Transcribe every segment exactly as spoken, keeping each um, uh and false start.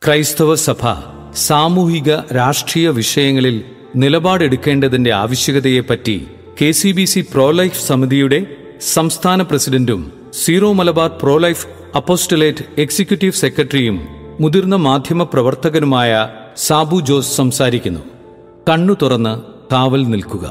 ക്രൈസ്തവ സഭ സാമൂഹിക രാഷ്ട്രീയ വിഷയങ്ങളിൽ നിലപാടെടുക്കേണ്ടതിന്റെ ആവശ്യകതയെപ്പറ്റി K C B C prolife സമിതിയുടെ സംസ്ഥാന പ്രസിഡന്റും Syro Malabar prolife apostolate executive സെക്രട്ടറിയും മുതിർന്ന മാധ്യമ പ്രവർത്തകനുമായ സാബു ജോസ് സംസാരിക്കുന്നു. കണ്ണു തുറന്ന് കാവൽ നിൽക്കുക.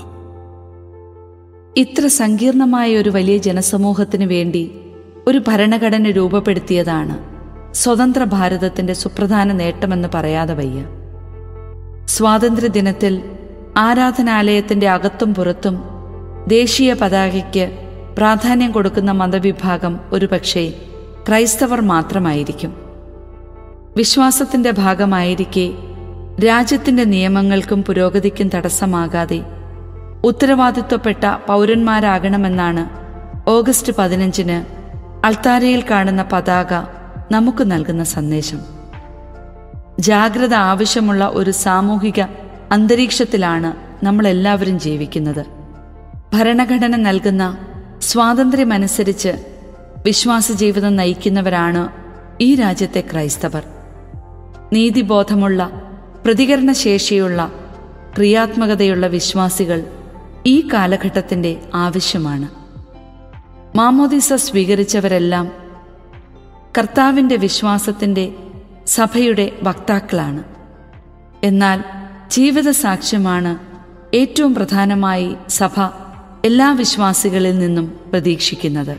ഇത്ര സങ്കീർണമായ ഒരു വലിയ ജനസമൂഹത്തിനു വേണ്ടി ഒരു ഭരണഘടന രൂപപ്പെടുത്തിയതാണ് സ്വതന്ത്ര ഭാരതത്തിന്റെ സുപ്രധാന നേട്ടമെന്ന് പറയാതെ വയ്യ. സ്വാതന്ത്ര്യദിനത്തിൽ ആരാധനാലയത്തിന്റെ അകത്തും പുറത്തും ദേശീയ പതാകയ്ക്ക് പ്രാധാന്യം കൊടുക്കുന്ന മതവിഭാഗം ഒരുപക്ഷെ ക്രൈസ്തവർ മാത്രമായിരിക്കും. വിശ്വാസത്തിന്റെ ഭാഗമായിരിക്കെ രാജ്യത്തിന്റെ നിയമങ്ങൾക്കും പുരോഗതിക്കും തടസ്സമാകാതെ ഉത്തരവാദിത്വപ്പെട്ട പൗരന്മാരാകണമെന്നാണ് ഓഗസ്റ്റ് പതിനഞ്ചിന് അൾത്താരയിൽ കാണുന്ന പതാക നമുക്ക് നൽകുന്ന സന്ദേശം. ജാഗ്രത ആവശ്യമുള്ള ഒരു സാമൂഹിക അന്തരീക്ഷത്തിലാണ് നമ്മളെല്ലാവരും ജീവിക്കുന്നത്. ഭരണഘടന നൽകുന്ന സ്വാതന്ത്ര്യമനുസരിച്ച് വിശ്വാസ ജീവിതം നയിക്കുന്നവരാണ് ഈ രാജ്യത്തെ ക്രൈസ്തവർ. നീതിബോധമുള്ള, പ്രതികരണശേഷിയുള്ള, ക്രിയാത്മകതയുള്ള വിശ്വാസികൾ ഈ കാലഘട്ടത്തിന്റെ ആവശ്യമാണ്. മാമോദീസ സ്വീകരിച്ചവരെല്ലാം കർത്താവിൻ്റെ വിശ്വാസത്തിൻ്റെ സഭയുടെ വക്താക്കളാണ്. എന്നാൽ ജീവിത സാക്ഷ്യമാണ് ഏറ്റവും പ്രധാനമായി സഭ എല്ലാ വിശ്വാസികളിൽ നിന്നും പ്രതീക്ഷിക്കുന്നത്.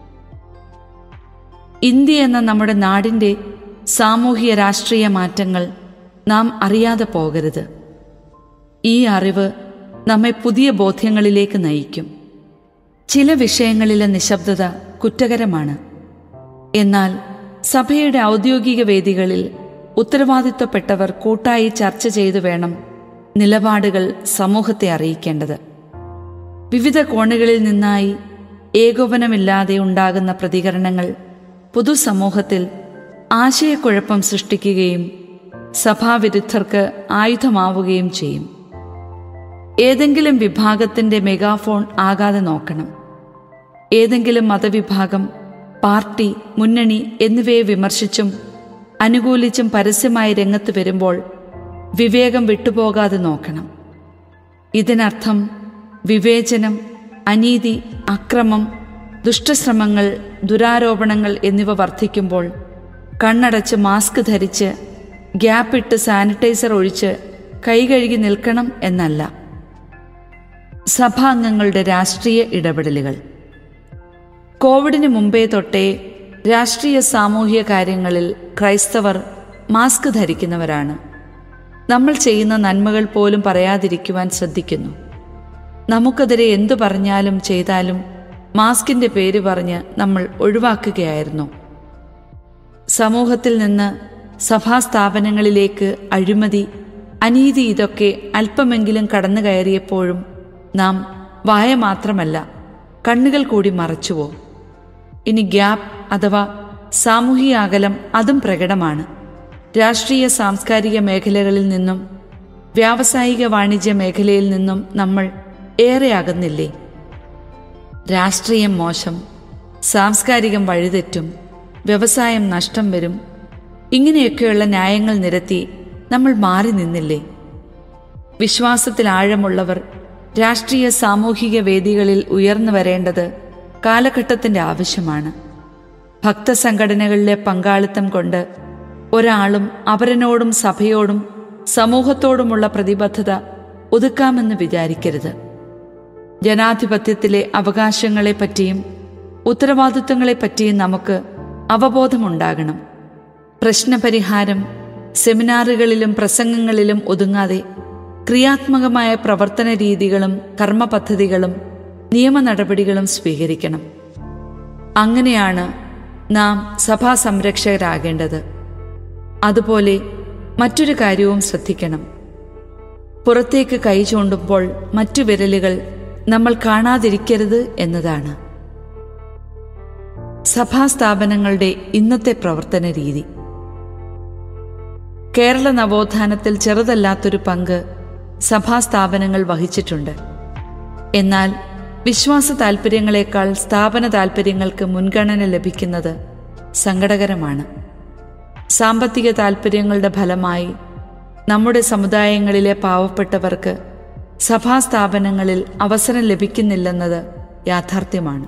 ഇന്ത്യ എന്ന നമ്മുടെ നാടിൻ്റെ സാമൂഹിക രാഷ്ട്രീയ മാറ്റങ്ങൾ നാം അറിയാതെ പോകരുത്. ഈ അറിവ് നമ്മെ പുതിയ ബോധ്യങ്ങളിലേക്ക് നയിക്കും. ചില വിഷയങ്ങളിലെ നിശബ്ദത കുറ്റകരമാണ്. എന്നാൽ സഭയുടെ ഔദ്യോഗിക വേദികളിൽ ഉത്തരവാദിത്വപ്പെട്ടവർ കൂട്ടായി ചർച്ച ചെയ്തു വേണം നിലപാടുകൾ സമൂഹത്തെ അറിയിക്കേണ്ടത്. വിവിധ കോണുകളിൽ നിന്നായി ഏകോപനമില്ലാതെ ഉണ്ടാകുന്ന പ്രതികരണങ്ങൾ പൊതുസമൂഹത്തിൽ ആശയക്കുഴപ്പം സൃഷ്ടിക്കുകയും സഭാവിരുദ്ധർക്ക് ആയുധമാവുകയും ചെയ്യും. ഏതെങ്കിലും വിഭാഗത്തിന്റെ മെഗാഫോൺ ആകാതെ നോക്കണം. ഏതെങ്കിലും മതവിഭാഗം, പാർട്ടി, മുന്നണി എന്നിവയെ വിമർശിച്ചും അനുകൂലിച്ചും പരസ്യമായി രംഗത്ത് വരുമ്പോൾ വിവേകം വിട്ടുപോകാതെ നോക്കണം. ഇതിനർത്ഥം വിവേചനം, അനീതി, അക്രമം, ദുഷ്ടശ്രമങ്ങൾ, ദുരാരോപണങ്ങൾ എന്നിവ വർദ്ധിക്കുമ്പോൾ കണ്ണടച്ച് മാസ്ക് ധരിച്ച് ഗ്യാപ്പിട്ട് സാനിറ്റൈസർ ഒഴിച്ച് കൈ കഴുകി നിൽക്കണം എന്നല്ല. സഭാംഗങ്ങളുടെ രാഷ്ട്രീയ ഇടപെടലുകൾ. കോവിഡിന് മുമ്പേ തൊട്ടേ രാഷ്ട്രീയ സാമൂഹിക കാര്യങ്ങളിൽ ക്രൈസ്തവർ മാസ്ക് ധരിക്കുന്നവരാണ്. നമ്മൾ ചെയ്യുന്ന നന്മകൾ പോലും പറയാതിരിക്കുവാൻ ശ്രദ്ധിക്കുന്നു. നമുക്കെതിരെ എന്തു പറഞ്ഞാലും ചെയ്താലും മാസ്കിന്റെ പേര് പറഞ്ഞ് നമ്മൾ ഒഴിവാക്കുകയായിരുന്നു. സമൂഹത്തിൽ നിന്ന് സഭാസ്ഥാപനങ്ങളിലേക്ക് അഴിമതി, അനീതി ഇതൊക്കെ അല്പമെങ്കിലും കടന്നു കയറിയപ്പോഴും നാം വായ മാത്രമല്ല കണ്ണുകൾ കൂടി മറച്ചുവോ? ഇനി ഗ്യാപ്പ് അഥവാ സാമൂഹിക അകലം, അതും പ്രകടമാണ്. രാഷ്ട്രീയ സാംസ്കാരിക മേഖലകളിൽ നിന്നും വ്യാവസായിക വാണിജ്യ മേഖലയിൽ നിന്നും നമ്മൾ ഏറെ അകന്നില്ലേ? രാഷ്ട്രീയം മോശം, സാംസ്കാരികം വഴിതെറ്റും, വ്യവസായം നഷ്ടം വരും, ഇങ്ങനെയൊക്കെയുള്ള ന്യായങ്ങൾ നിരത്തി നമ്മൾ മാറി നിന്നില്ലേ? വിശ്വാസത്തിൽ ആഴമുള്ളവർ രാഷ്ട്രീയ സാമൂഹിക വേദികളിൽ ഉയർന്നു വരേണ്ടത് കാലഘട്ടത്തിന്റെ ആവശ്യമാണ്. ഭക്തസംഘടനകളിലെ പങ്കാളിത്തം കൊണ്ട് ഒരാളും അവരനോടും സഭയോടും സമൂഹത്തോടുമുള്ള പ്രതിബദ്ധത ഒതുക്കാമെന്ന് വിചാരിക്കരുത്. ജനാധിപത്യത്തിലെ അവകാശങ്ങളെപ്പറ്റിയും ഉത്തരവാദിത്വങ്ങളെപ്പറ്റിയും നമുക്ക് അവബോധമുണ്ടാകണം. പ്രശ്നപരിഹാരം സെമിനാറുകളിലും പ്രസംഗങ്ങളിലും ഒതുങ്ങാതെ ക്രിയാത്മകമായ പ്രവർത്തന രീതികളും കർമ്മപദ്ധതികളും നിയമ നടപടികളും സ്വീകരിക്കണം. അങ്ങനെയാണ് നാം സഭാ സംരക്ഷകരാകേണ്ടത്. അതുപോലെ മറ്റൊരു കാര്യവും ശ്രദ്ധിക്കണം. പുറത്തേക്ക് കൈ ചൂണ്ടുമ്പോൾ മറ്റു വിരലുകൾ നമ്മൾ കാണാതിരിക്കരുത് എന്നതാണ്. സഭാസ്ഥാപനങ്ങളുടെ ഇന്നത്തെ പ്രവർത്തന രീതി. കേരള നവോത്ഥാനത്തിൽ ചെറുതല്ലാത്തൊരു പങ്ക് സഭാസ്ഥാപനങ്ങൾ വഹിച്ചിട്ടുണ്ട്. എന്നാൽ വിശ്വാസ താൽപ്പര്യങ്ങളെക്കാൾ സ്ഥാപന താൽപ്പര്യങ്ങൾക്ക് മുൻഗണന ലഭിക്കുന്നത് സങ്കടകരമാണ്. സാമ്പത്തിക താൽപ്പര്യങ്ങളുടെ ഫലമായി നമ്മുടെ സമുദായങ്ങളിലെ പാവപ്പെട്ടവർക്ക് സഭാസ്ഥാപനങ്ങളിൽ അവസരം ലഭിക്കുന്നില്ലെന്നത് യാഥാർത്ഥ്യമാണ്.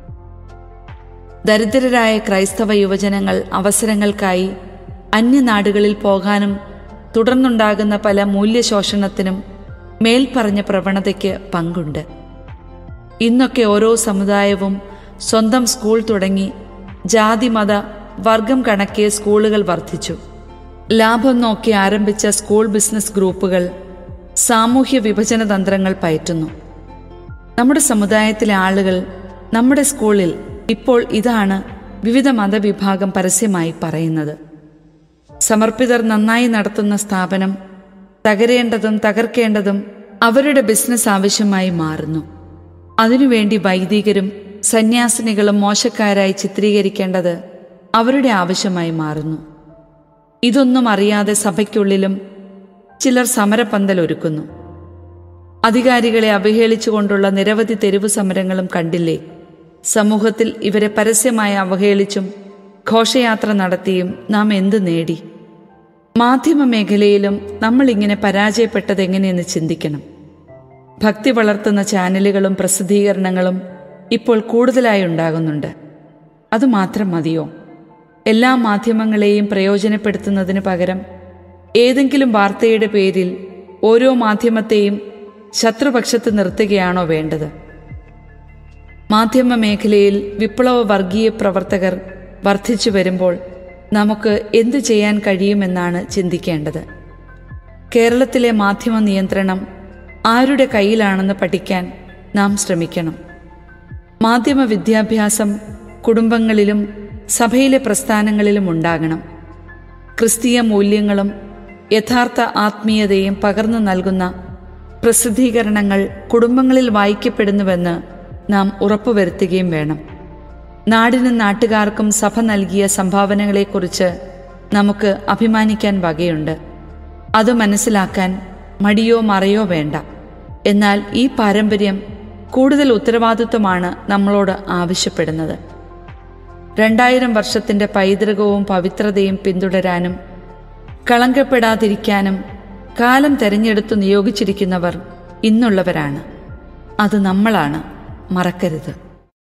ദരിദ്രരായ ക്രൈസ്തവ യുവജനങ്ങൾ അവസരങ്ങൾക്കായി അന്യനാടുകളിൽ പോകാനും തുടർന്നുണ്ടാകുന്ന പല മൂല്യശോഷണത്തിനും മേൽപ്പറഞ്ഞ പ്രവണതയ്ക്ക് പങ്കുണ്ട്. ഇന്നൊക്കെ ഓരോ സമുദായവും സ്വന്തം സ്കൂൾ തുടങ്ങി ജാതി മത വർഗം കണക്കെ സ്കൂളുകൾ വർദ്ധിച്ചു. ലാഭം നോക്കി ആരംഭിച്ച സ്കൂൾ ബിസിനസ് ഗ്രൂപ്പുകൾ സാമൂഹ്യ വിഭജന തന്ത്രങ്ങൾ പയറ്റുന്നു. നമ്മുടെ സമുദായത്തിലെ ആളുകൾ നമ്മുടെ സ്കൂളിൽ ഇപ്പോൾ ഇതാണ് വിവിധ മതവിഭാഗം പരസ്യമായി പറയുന്നത്. സമർപ്പിതർ നന്നായി നടത്തുന്ന സ്ഥാപനം തകരേണ്ടതും തകർക്കേണ്ടതും അവരുടെ ബിസിനസ് ആവശ്യമായി മാറുന്നു. അതിനുവേണ്ടി വൈദികരും സന്യാസിനികളും മോശക്കാരായി ചിത്രീകരിക്കേണ്ടത് അവരുടെ ആവശ്യമായി മാറുന്നു. ഇതൊന്നും അറിയാതെ സഭയ്ക്കുള്ളിലും ചിലർ സമരപന്തലൊരുക്കുന്നു. അധികാരികളെ അവഹേളിച്ചുകൊണ്ടുള്ള നിരവധി തെരുവു സമരങ്ങളും കണ്ടില്ലേ? സമൂഹത്തിൽ ഇവരെ പരസ്യമായി അവഹേളിച്ചും ഘോഷയാത്ര നടത്തിയും നാം എന്ത് നേടി? മാധ്യമ മേഖലയിലും നമ്മൾ ഇങ്ങനെ പരാജയപ്പെട്ടത് എങ്ങനെയെന്ന് ചിന്തിക്കണം. ഭക്തി വളർത്തുന്ന ചാനലുകളും പ്രസിദ്ധീകരണങ്ങളും ഇപ്പോൾ കൂടുതലായി ഉണ്ടാകുന്നുണ്ട്. അതുമാത്രം മതിയോ? എല്ലാ മാധ്യമങ്ങളെയും പ്രയോജനപ്പെടുത്തുന്നതിന് പകരം ഏതെങ്കിലും വാർത്തയുടെ പേരിൽ ഓരോ മാധ്യമത്തെയും ശത്രുപക്ഷത്ത് നിർത്തുകയാണോ വേണ്ടത്? മാധ്യമ മേഖലയിൽ വിപ്ലവ വർഗീയ പ്രവർത്തകർ വർദ്ധിച്ചു വരുമ്പോൾ നമുക്ക് എന്തു ചെയ്യാൻ കഴിയുമെന്നാണ് ചിന്തിക്കേണ്ടത്. കേരളത്തിലെ മാധ്യമ നിയന്ത്രണം ആരുടെ കയ്യിലാണെന്ന് പഠിക്കാൻ നാം ശ്രമിക്കണം. മാധ്യമ വിദ്യാഭ്യാസം കുടുംബങ്ങളിലും സഭയിലെ പ്രസ്ഥാനങ്ങളിലും ഉണ്ടാകണം. ക്രിസ്തീയ മൂല്യങ്ങളും യഥാർത്ഥ ആത്മീയതയും പകർന്നു നൽകുന്ന പ്രസിദ്ധീകരണങ്ങൾ കുടുംബങ്ങളിൽ വായിക്കപ്പെടുന്നുവെന്ന് നാം ഉറപ്പുവരുത്തുകയും വേണം. നാടിനും നാട്ടുകാർക്കും സഭ നൽകിയ സംഭാവനകളെക്കുറിച്ച് നമുക്ക് അഭിമാനിക്കാൻ വകയുണ്ട്. അത് മനസ്സിലാക്കാൻ മടിയോ മറയോ വേണ്ട. എന്നാൽ ഈ പാരമ്പര്യം കൂടുതൽ ഉത്തരവാദിത്വമാണ് നമ്മളോട് ആവശ്യപ്പെടുന്നത്. രണ്ടായിരം വർഷത്തിൻ്റെ പൈതൃകവും പവിത്രതയും പിന്തുടരാനും കളങ്കപ്പെടാതിരിക്കാനും കാലം തെരഞ്ഞെടുത്തു നിയോഗിച്ചിരിക്കുന്നവർ ഇന്നുള്ളവരാണ്. അത് നമ്മളാണ്, മറക്കരുത്.